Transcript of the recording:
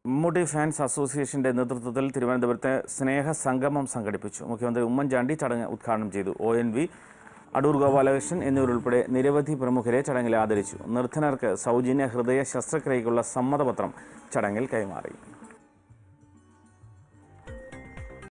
Mammootty fans അസോസിയേഷന്റെ നേതൃത്വത്തിൽ തിരുവനന്തപുരത്തെ സ്നേഹസംഗമം സംഘടിപ്പിച്ചു. മുഖ്യമന്ത്രി ഉമ്മൻചാണ്ടി ചടങ്ങ് ഉദ്ഘാടനം ചെയ്തു. ONV, അടൂർ ഗോപാലകൃഷ്ണൻ എന്നിവരുൾപ്പെടെ നിരവധി പ്രമുഖരെ ചടങ്ങിൽ ആദരിച്ചു. നിർധനർക്ക് സൗജന്യ ഹൃദയ ശസ്ത്രക്രിയയ്ക്കുള്ള സമ്മതപത്രം ചടങ്ങിൽ കൈമാറി.